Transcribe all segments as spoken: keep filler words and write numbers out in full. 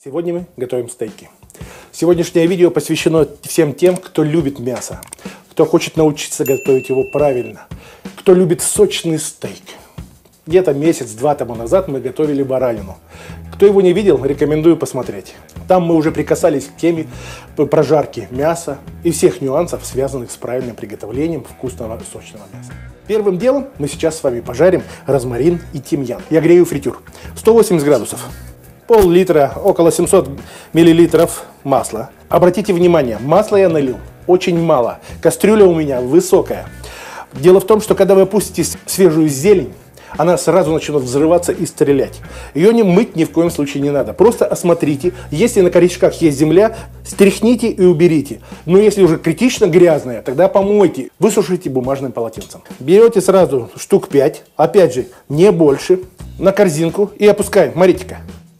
Сегодня мы готовим стейки. Сегодняшнее видео посвящено всем тем, кто любит мясо, кто хочет научиться готовить его правильно, кто любит сочный стейк. Где-то месяц-два тому назад мы готовили баранину. Кто его не видел, рекомендую посмотреть. Там мы уже прикасались к теме прожарки мяса и всех нюансов, связанных с правильным приготовлением вкусного сочного мяса. Первым делом мы сейчас с вами пожарим розмарин и тимьян. Я грею фритюр. сто восемьдесят градусов. Пол-литра, около семьсот миллилитров масла. Обратите внимание, масла я налил очень мало. Кастрюля у меня высокая. Дело в том, что когда вы опустите свежую зелень, она сразу начнет взрываться и стрелять. Ее не мыть ни в коем случае не надо. Просто осмотрите. Если на корешках есть земля, стряхните и уберите. Но если уже критично грязная, тогда помойте. Высушите бумажным полотенцем. Берете сразу штук пять. Опять же, не больше. На корзинку и опускаем. Смотрите-ка.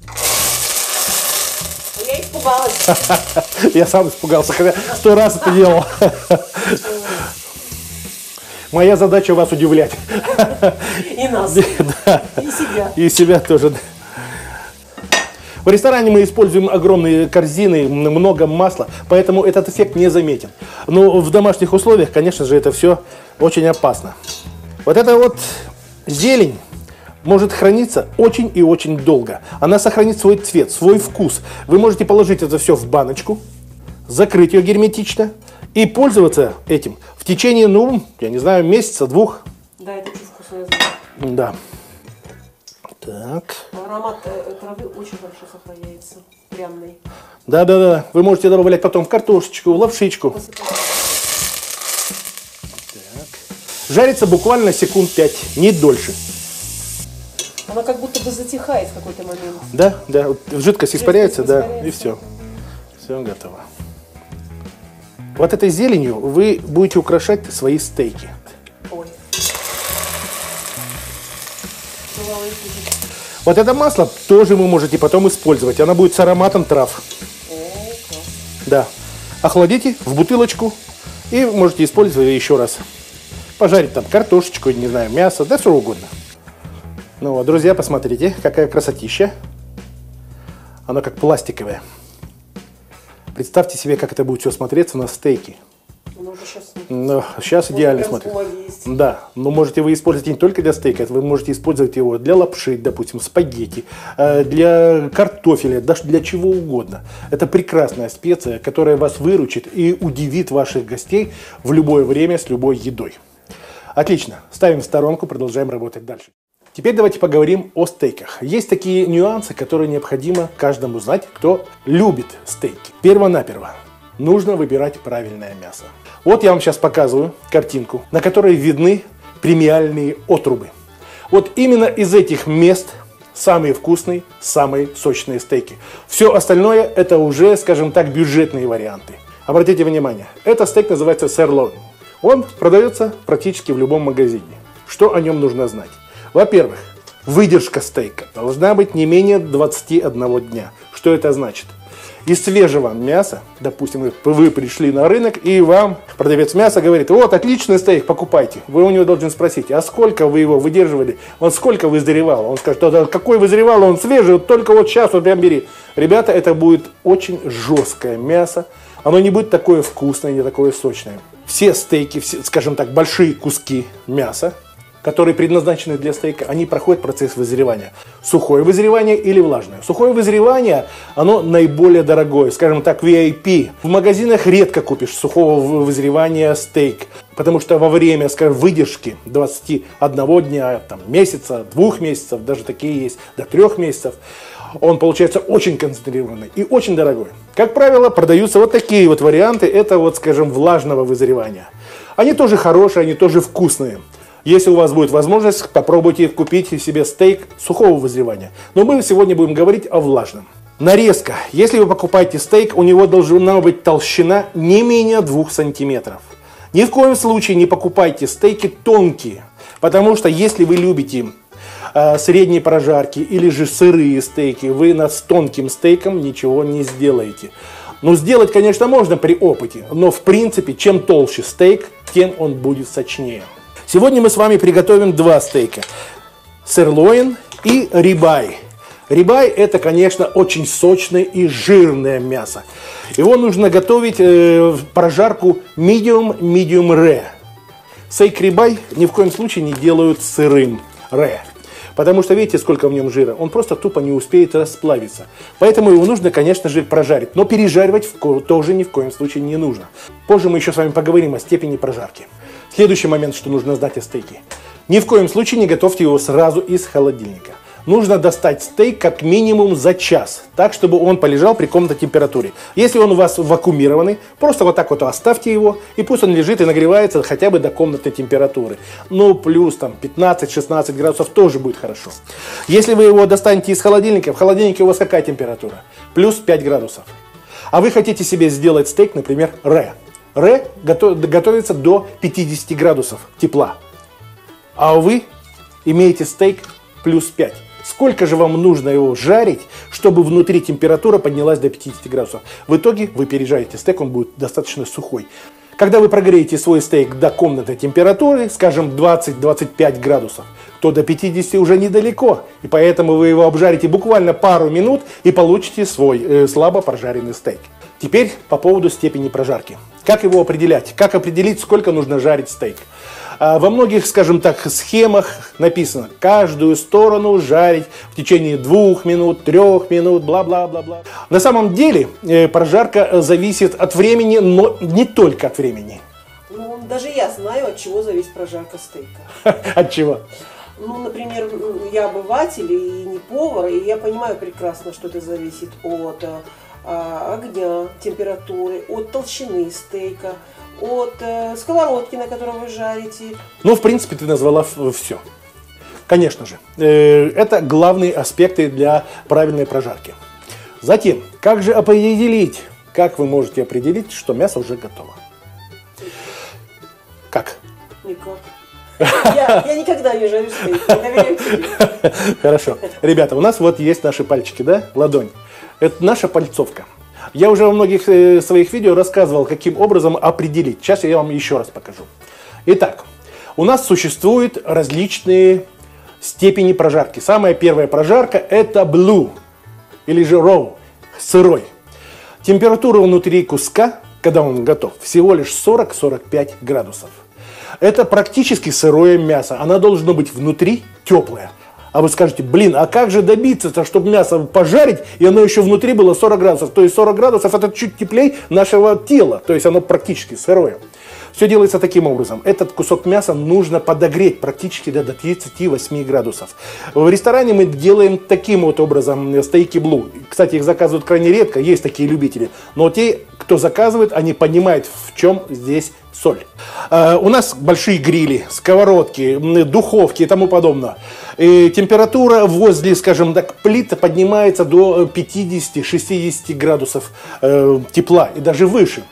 Я испугалась. Я сам испугался, когда сто раз это делал. Моя задача вас удивлять. И нас. Да. И себя. И себя тоже. В ресторане мы используем огромные корзины, много масла, поэтому этот эффект не заметен. Но в домашних условиях, конечно же, это все очень опасно. Вот эта вот зелень может храниться очень и очень долго. Она сохранит свой цвет, свой вкус. Вы можете положить это все в баночку, закрыть ее герметично и пользоваться этим в течение, ну, я не знаю, месяца, двух. Да, это очень вкусно, я знаю. Да. Так. Аромат э, травы очень хорошо сохраняется, пряный. Да-да-да. Вы можете добавлять потом в картошечку, в лапшичку. Так. Жарится буквально секунд пять, не дольше. Она как будто бы затихает в какой-то момент. Да, да. Жидкость испаряется, да, испаряется. и все. Все готово. Вот этой зеленью вы будете украшать свои стейки. Ой. Вот это масло тоже вы можете потом использовать. Оно будет с ароматом трав. О, класс. Да. Охладите в бутылочку и можете использовать еще раз. Пожарить там картошечку, не знаю, мясо, да что угодно. Ну вот, друзья, посмотрите, какая красотища. Она как пластиковая. Представьте себе, как это будет все смотреться на стейке. Ну, сейчас, но сейчас идеально смотрится. Да, но можете вы использовать не только для стейка, вы можете использовать его для лапши, допустим, спагетти, для картофеля, даже для чего угодно. Это прекрасная специя, которая вас выручит и удивит ваших гостей в любое время с любой едой. Отлично, ставим в сторонку, продолжаем работать дальше. Теперь давайте поговорим о стейках. Есть такие нюансы, которые необходимо каждому знать, кто любит стейки. Перво-наперво нужно выбирать правильное мясо. Вот я вам сейчас показываю картинку, на которой видны премиальные отрубы. Вот именно из этих мест самые вкусные, самые сочные стейки. Все остальное это уже, скажем так, бюджетные варианты. Обратите внимание, этот стейк называется сирлоин. Он продается практически в любом магазине. Что о нем нужно знать? Во-первых, выдержка стейка должна быть не менее двадцати одного дня. Что это значит? Из свежего мяса, допустим, вы пришли на рынок, и вам продавец мяса говорит: вот, отличный стейк, покупайте. Вы у него должны спросить: а сколько вы его выдерживали? Он сколько вызревал? Он скажет: да, какой вызревал, он свежий, вот только вот сейчас вот прям бери. Ребята, это будет очень жесткое мясо. Оно не будет такое вкусное, не такое сочное. Все стейки, все, скажем так, большие куски мяса, которые предназначены для стейка, они проходят процесс вызревания. Сухое вызревание или влажное. Сухое вызревание, оно наиболее дорогое, скажем так, ви ай пи. В магазинах редко купишь сухого вызревания стейк, потому что во время, скажем, выдержки двадцати одного дня, там, месяца, двух месяцев, даже такие есть, до трех месяцев, он получается очень концентрированный и очень дорогой. Как правило, продаются вот такие вот варианты, это вот, скажем, влажного вызревания. Они тоже хорошие, они тоже вкусные. Если у вас будет возможность, попробуйте купить себе стейк сухого вызревания. Но мы сегодня будем говорить о влажном. Нарезка. Если вы покупаете стейк, у него должна быть толщина не менее двух сантиметров. Ни в коем случае не покупайте стейки тонкие. Потому что если вы любите э, средней прожарки или же сырые стейки, вы над тонким стейком ничего не сделаете. Ну, сделать, конечно, можно при опыте. Но в принципе, чем толще стейк, тем он будет сочнее. Сегодня мы с вами приготовим два стейка. Сирлоин и рибай. Рибай – это, конечно, очень сочное и жирное мясо. Его нужно готовить э, в прожарку medium, medium rare. Стейк рибай ни в коем случае не делают сырым rare. Потому что видите, сколько в нем жира. Он просто тупо не успеет расплавиться. Поэтому его нужно, конечно же, прожарить. Но пережаривать тоже ни в коем случае не нужно. Позже мы еще с вами поговорим о степени прожарки. Следующий момент, что нужно знать о стейке. Ни в коем случае не готовьте его сразу из холодильника. Нужно достать стейк как минимум за час, так, чтобы он полежал при комнатной температуре. Если он у вас вакуумированный, просто вот так вот оставьте его, и пусть он лежит и нагревается хотя бы до комнатной температуры. Ну, плюс там пятнадцать-шестнадцать градусов тоже будет хорошо. Если вы его достанете из холодильника, в холодильнике у вас какая температура? Плюс пять градусов. А вы хотите себе сделать стейк, например, рэ. Рэ готовится до пятидесяти градусов тепла. А вы имеете стейк плюс пять. Сколько же вам нужно его жарить, чтобы внутри температура поднялась до пятидесяти градусов? В итоге вы пережарите стейк, он будет достаточно сухой. Когда вы прогреете свой стейк до комнатной температуры, скажем двадцать-двадцать пять градусов, то до пятидесяти уже недалеко. И поэтому вы его обжарите буквально пару минут и получите свой э, слабо прожаренный стейк. Теперь по поводу степени прожарки. Как его определять? Как определить, сколько нужно жарить стейк? Во многих, скажем так, схемах написано, каждую сторону жарить в течение двух минут, трех минут, бла-бла-бла-бла. На самом деле прожарка зависит от времени, но не только от времени. Ну, даже я знаю, от чего зависит прожарка стейка. От чего? Ну, например, я обыватель и не повар, и я понимаю прекрасно, что это зависит от а, огня, температуры, от толщины стейка, от э, сковородки, на которой вы жарите. Ну, в принципе, ты назвала все. Конечно же, э, это главные аспекты для правильной прожарки. Затем, как же определить, как вы можете определить, что мясо уже готово? Как? Никак. Я, я никогда не жарю стейк, доверяю тебе. Хорошо. Ребята, у нас вот есть наши пальчики, да? Ладонь. Это наша пальцовка. Я уже во многих э, своих видео рассказывал, каким образом определить. Сейчас я вам еще раз покажу. Итак, у нас существуют различные степени прожарки. Самая первая прожарка – это blue, или же raw, сырой. Температура внутри куска, когда он готов, всего лишь сорок-сорок пять градусов. Это практически сырое мясо. Оно должно быть внутри теплое. А вы скажете, блин, а как же добиться-то, чтобы мясо пожарить, и оно еще внутри было сорок градусов? То есть сорок градусов это чуть теплее нашего тела, то есть оно практически сырое. Все делается таким образом. Этот кусок мяса нужно подогреть практически до тридцати восьми градусов. В ресторане мы делаем таким вот образом стейки блу. Кстати, их заказывают крайне редко, есть такие любители. Но те, кто заказывает, они понимают, в чем здесь соль. Uh, у нас большие грили, сковородки, духовки и тому подобное. И температура возле, скажем так, плит поднимается до пятидесяти-шестидесяти градусов э, тепла и даже выше.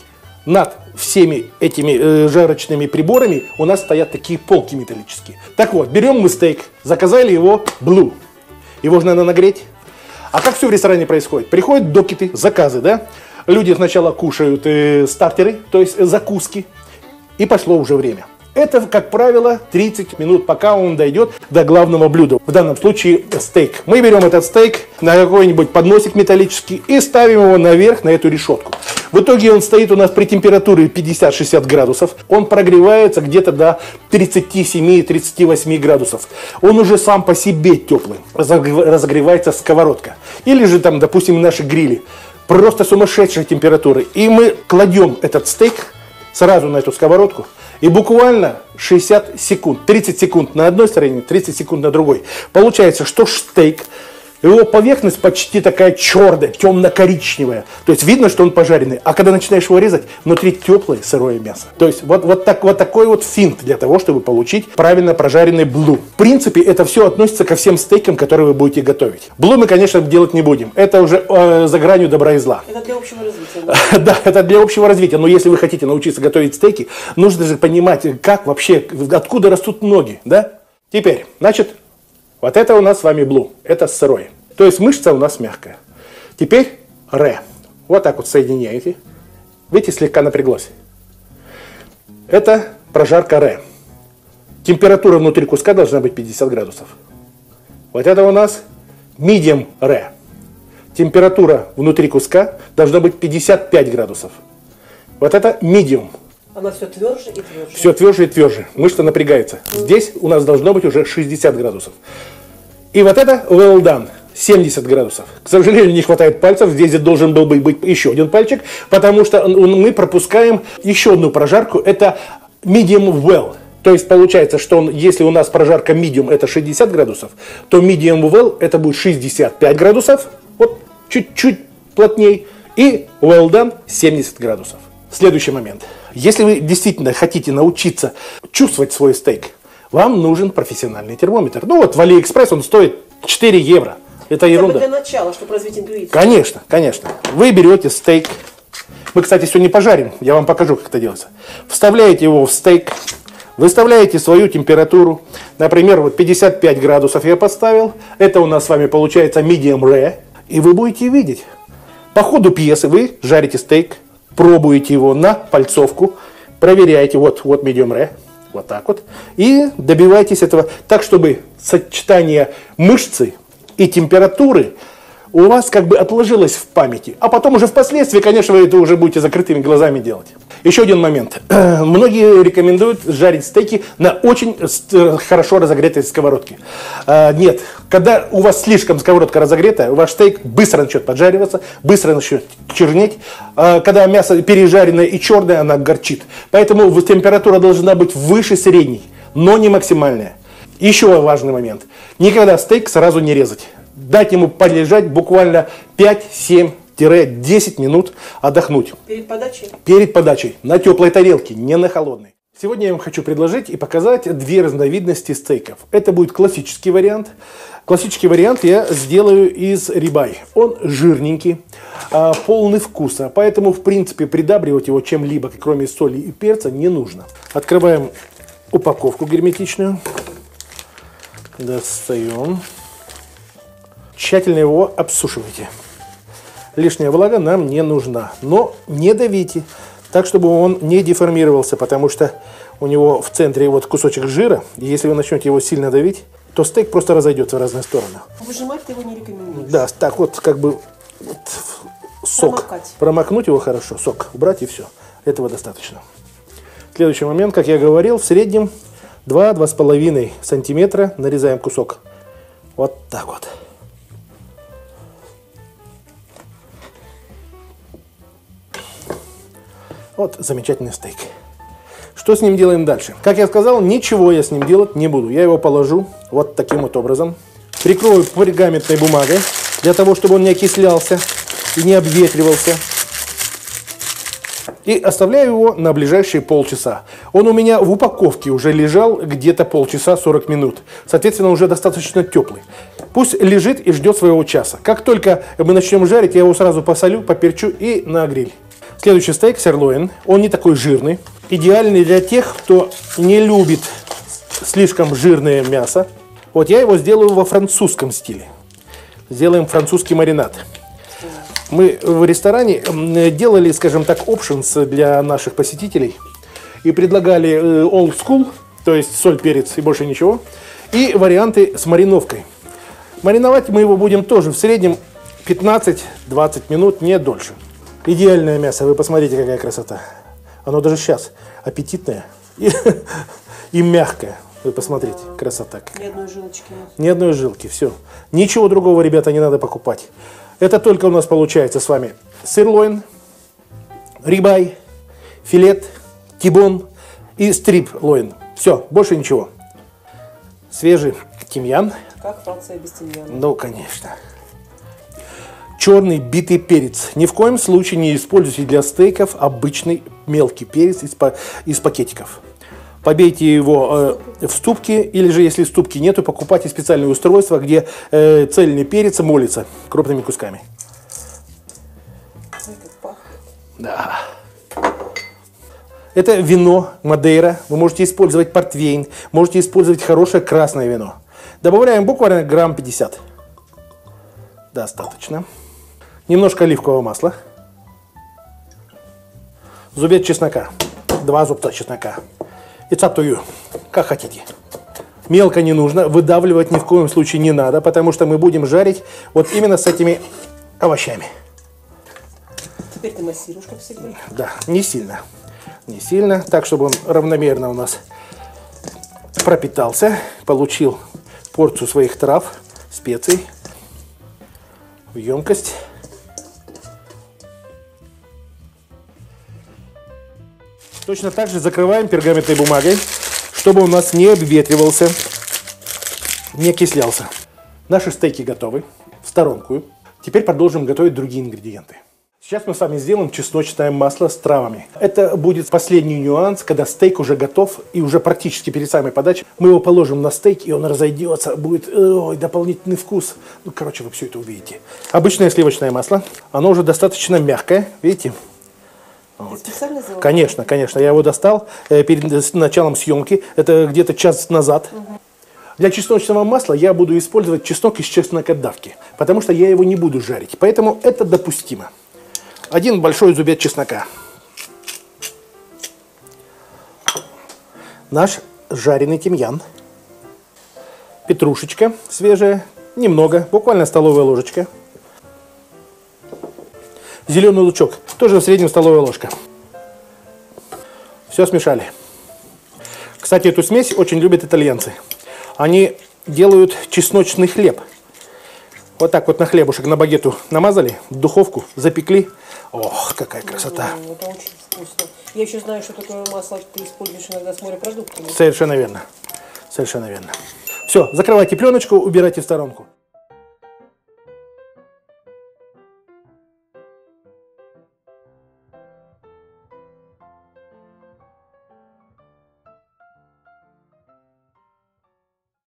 Над всеми этими э, жарочными приборами у нас стоят такие полки металлические. Так вот, берем мы стейк, заказали его blue. Его же надо нагреть. А как все в ресторане происходит? Приходят докеты, заказы, да? Люди сначала кушают э, стартеры, то есть э, закуски, и пошло уже время. Это, как правило, тридцать минут, пока он дойдет до главного блюда. В данном случае стейк. Мы берем этот стейк на какой-нибудь подносик металлический и ставим его наверх на эту решетку. В итоге он стоит у нас при температуре пятьдесят-шестьдесят градусов. Он прогревается где-то до тридцати семи - тридцати восьми градусов. Он уже сам по себе теплый. Разогревается сковородка. Или же там, допустим, наши грили. Просто сумасшедшая температура. И мы кладем этот стейк сразу на эту сковородку. И буквально шестьдесят секунд, тридцать секунд на одной стороне, тридцать секунд на другой. Получается, что стейк, его поверхность почти такая черная, темно-коричневая. То есть видно, что он пожаренный. А когда начинаешь его резать, внутри теплое сырое мясо. То есть вот, вот, так, вот такой вот финт для того, чтобы получить правильно прожаренный блу. В принципе, это все относится ко всем стейкам, которые вы будете готовить. Блу мы, конечно, делать не будем. Это уже э, за гранью добра и зла. Это для общего развития. Да? Да, это для общего развития. Но если вы хотите научиться готовить стейки, нужно же понимать, как вообще, откуда растут ноги. Да? Теперь, значит, вот это у нас с вами блу. Это сырое. То есть мышца у нас мягкая. Теперь рэ. Вот так вот соединяете. Видите, слегка напряглось. Это прожарка рэ. Температура внутри куска должна быть пятьдесят градусов. Вот это у нас medium rare. Температура внутри куска должна быть пятьдесят пять градусов. Вот это medium. Она все тверже и тверже. Все тверже и тверже. Мышца напрягается. Mm. Здесь у нас должно быть уже шестьдесят градусов. И вот это well done. семьдесят градусов. К сожалению, не хватает пальцев. Здесь должен был быть еще один пальчик, потому что мы пропускаем еще одну прожарку. Это medium well. То есть получается, что он, если у нас прожарка medium это шестьдесят градусов, то medium well это будет шестьдесят пять градусов. Вот чуть-чуть плотней. И well done семьдесят градусов. Следующий момент. Если вы действительно хотите научиться чувствовать свой стейк, вам нужен профессиональный термометр. Ну вот в Алиэкспресс он стоит четыре евро. Это ерунда. Для начала, чтобы развить интуицию. Конечно, конечно. Вы берете стейк. Мы, кстати, сегодня пожарим. Я вам покажу, как это делается. Вставляете его в стейк. Выставляете свою температуру. Например, вот пятьдесят пять градусов я поставил. Это у нас с вами получается medium rare. И вы будете видеть. По ходу пьесы вы жарите стейк. Пробуете его на пальцовку. Проверяете. Вот, вот medium rare. Вот так вот. И добивайтесь этого так, чтобы сочетание мышцы и температуры у вас как бы отложилось в памяти. А потом уже впоследствии, конечно, вы это уже будете закрытыми глазами делать. Еще один момент. Многие рекомендуют жарить стейки на очень хорошо разогретой сковородке. Нет, когда у вас слишком сковородка разогрета, ваш стейк быстро начнет поджариваться, быстро начнет чернеть. Когда мясо пережаренное и черное, она горчит. Поэтому температура должна быть выше средней, но не максимальная. Еще важный момент. Никогда стейк сразу не резать. Дать ему полежать буквально пять-семь-десять минут, отдохнуть. Перед подачей? Перед подачей. На теплой тарелке, не на холодной. Сегодня я вам хочу предложить и показать две разновидности стейков. Это будет классический вариант. Классический вариант я сделаю из рибай. Он жирненький, полный вкуса. Поэтому, в принципе, придабривать его чем-либо, кроме соли и перца, не нужно. Открываем упаковку герметичную. Достаем. Тщательно его обсушивайте. Лишняя влага нам не нужна. Но не давите, так, чтобы он не деформировался, потому что у него в центре вот кусочек жира. И если вы начнете его сильно давить, то стейк просто разойдется в разные стороны. Выжимать ты его не рекомендуешь? Да, так вот как бы вот, сок. Промокать. Промокнуть его хорошо, сок убрать и все. Этого достаточно. Следующий момент, как я говорил, в среднем два-два с половиной сантиметра нарезаем кусок. Вот так вот. Вот замечательный стейк. Что с ним делаем дальше? Как я сказал, ничего я с ним делать не буду. Я его положу вот таким вот образом. Прикрою пергаментной бумагой, для того, чтобы он не окислялся и не обветривался. И оставляю его на ближайшие полчаса. Он у меня в упаковке уже лежал где-то полчаса, сорок минут. Соответственно, уже достаточно теплый. Пусть лежит и ждет своего часа. Как только мы начнем жарить, я его сразу посолю, поперчу и на гриль. Следующий стейк сирлоин. Он не такой жирный. Идеальный для тех, кто не любит слишком жирное мясо. Вот я его сделаю во французском стиле. Сделаем французский маринад. Мы в ресторане делали, скажем так, options для наших посетителей. И предлагали old school, то есть соль, перец и больше ничего. И варианты с мариновкой. Мариновать мы его будем тоже в среднем пятнадцать-двадцать минут, не дольше. Идеальное мясо, вы посмотрите, какая красота. Оно даже сейчас аппетитное и, и мягкое. Вы посмотрите, красота. Ни одной жилочки. Ни одной жилки, все. Ничего другого, ребята, не надо покупать. Это только у нас получается с вами сирлоин, рибай, филет, тибон и стрип-лоин. Все, больше ничего. Свежий тимьян. Как Франция без тимьяна? Ну, конечно. Черный битый перец. Ни в коем случае не используйте для стейков обычный мелкий перец из, из пакетиков. Побейте его э, в ступке, или же, если ступки нету, покупайте специальное устройство, где э, цельный перец молится крупными кусками. Да. Это вино Мадейра. Вы можете использовать портвейн, можете использовать хорошее красное вино. Добавляем буквально грамм пятьдесят. Достаточно. Немножко оливкового масла. Зубец чеснока. Два зубца чеснока. It's up to you. Как хотите. Мелко не нужно, выдавливать ни в коем случае не надо, потому что мы будем жарить вот именно с этими овощами. Теперь ты массируешь, как всегда. Да, не сильно. Не сильно, так, чтобы он равномерно у нас пропитался, получил порцию своих трав, специй в емкость. Точно так же закрываем пергаментной бумагой, чтобы у нас не обветривался, не окислялся. Наши стейки готовы в сторонку. Теперь продолжим готовить другие ингредиенты. Сейчас мы с вами сделаем чесночное масло с травами. Это будет последний нюанс, когда стейк уже готов и уже практически перед самой подачей. Мы его положим на стейк, и он разойдется, будет ой, дополнительный вкус. Ну, короче, вы все это увидите. Обычное сливочное масло, оно уже достаточно мягкое, видите? Вот. Специально сделал? Конечно, конечно. Я его достал э, перед началом съемки. Это где-то час назад. Угу. Для чесночного масла я буду использовать чеснок из чеснокодавки, потому что я его не буду жарить. Поэтому это допустимо. Один большой зубец чеснока. Наш жареный тимьян. Петрушечка свежая. Немного, буквально столовая ложечка. Зеленый лучок, тоже в среднем столовая ложка. Все смешали. Кстати, эту смесь очень любят итальянцы. Они делают чесночный хлеб. Вот так вот на хлебушек, на багету намазали, в духовку запекли. Ох, какая красота. О, это очень вкусно. Я еще знаю, что такое масло ты используешь иногда с морепродуктами. Совершенно верно. Совершенно верно. Все, закрывайте пленочку, убирайте в сторонку.